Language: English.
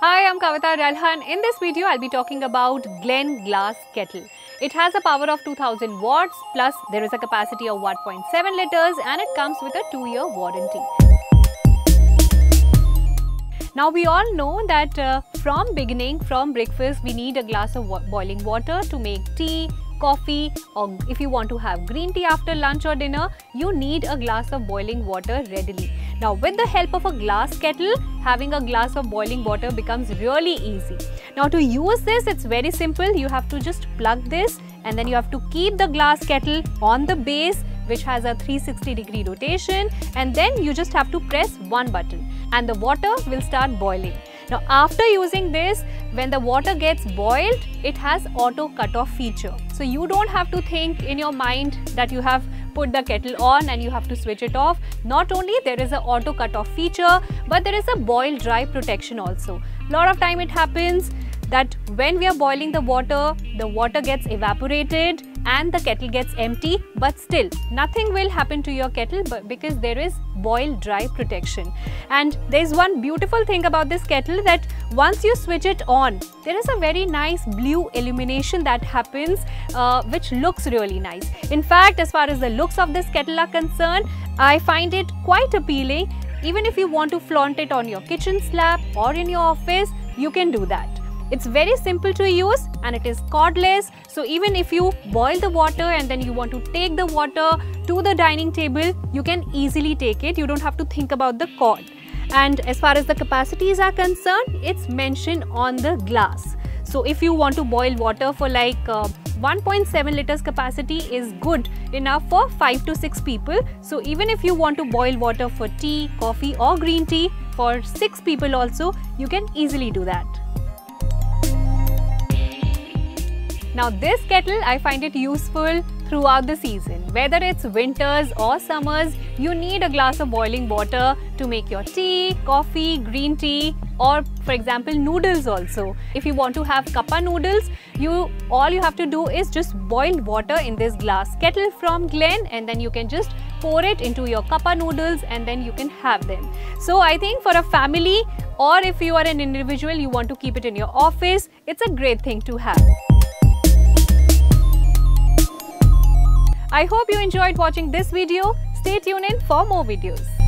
Hi, I'm Kavita Ralhan. In this video, I'll be talking about Glen Glass Kettle. It has a power of 2000 watts, plus there is a capacity of 1.7 liters and it comes with a 2-year warranty. Now we all know that from breakfast, we need a glass of boiling water to make tea, coffee, or if you want to have green tea after lunch or dinner, you need a glass of boiling water readily. Now with the help of a glass kettle, having a glass of boiling water becomes really easy. Now to use this, it's very simple. You have to just plug this and then you have to keep the glass kettle on the base, which has a 360-degree rotation, and then you just have to press one button and the water will start boiling. Now after using this, when the water gets boiled, it has auto cut-off feature. So you don't have to think in your mind that you have put the kettle on and you have to switch it off. Not only there is an auto cut-off feature, but there is a boil dry protection also. A lot of time it happens that when we are boiling the water gets evaporated and the kettle gets empty, but still nothing will happen to your kettle because there is boil dry protection. And there is one beautiful thing about this kettle, that once you switch it on, there is a very nice blue illumination that happens, which looks really nice. In fact, as far as the looks of this kettle are concerned, I find it quite appealing. Even if you want to flaunt it on your kitchen slab or in your office, you can do that. It's very simple to use and it is cordless, so even if you boil the water and then you want to take the water to the dining table, you can easily take it. You don't have to think about the cord. And as far as the capacities are concerned, it's mentioned on the glass. So if you want to boil water for like 1.7 liters capacity is good enough for 5 to 6 people. So even if you want to boil water for tea, coffee or green tea for 6 people also, you can easily do that. Now this kettle, I find it useful throughout the season. Whether it's winters or summers, you need a glass of boiling water to make your tea, coffee, green tea, or for example noodles also. If you want to have kappa noodles, all you have to do is just boil water in this glass kettle from Glen, and then you can just pour it into your kappa noodles and then you can have them. So I think for a family, or if you are an individual, you want to keep it in your office, it's a great thing to have. I hope you enjoyed watching this video. Stay tuned in for more videos.